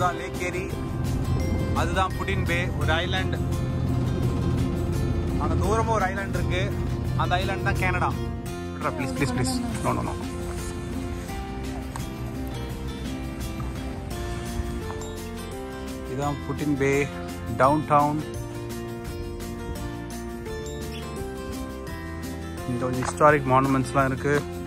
இதுதான் லேக் ஏரி, அதுதான் புட்டின் பே, ஒரு ஐலாண்ட். அந்த தூரமாக ஒரு ஐலாண்ட் இருக்கு, அந்த ஐலாண்ட் தான் Canada. Please please please, no no no. இதுதான் புட்டின் பே டவுன் டவுன். இந்த ஹிஸ்டாரிக் மானுமெண்ட்ஸ்லாம் இருக்கு.